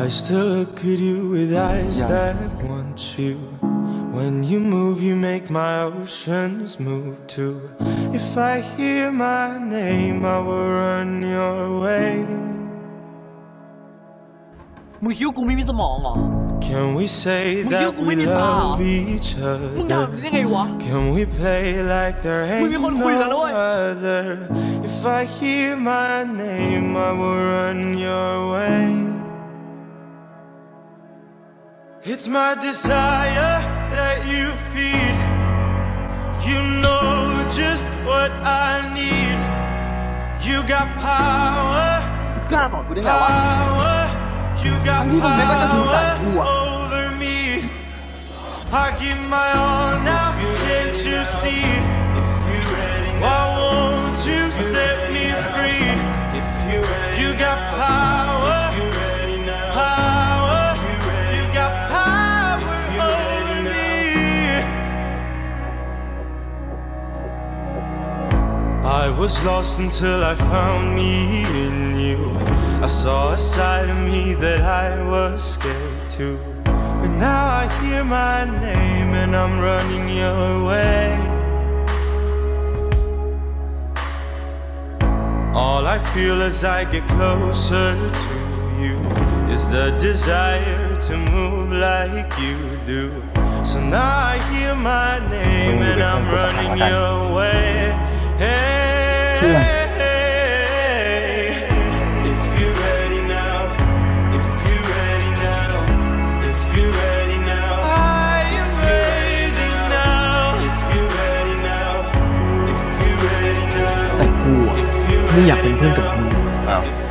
I still look at you with eyes that want you. When you move, you make my oceans move too. If I hear my name, I will run your way. มึงคิดว่ากูไม่มีสมองเหรอ Can we say that we love each other? มึงด่าได้ไงวะ Can we play like there ain't no other? If I hear my name, I will run your way. It's my desire that you feed. You know just what I need. You got power. กล้าสอนกูได้ไงวะ You got power over me. I give my all now, can't you see? Why won't you set me free? You got power, power. You got power over me. I was lost until I found me in you. I saw a side of me that I was scared to. But now I hear my name and I'm running your way. All I feel as I get closer to you is the desire to move like you do. So now I hear my name and I'm running your way. Hey. ไม่อยากเป็นเพื่อนกับมึง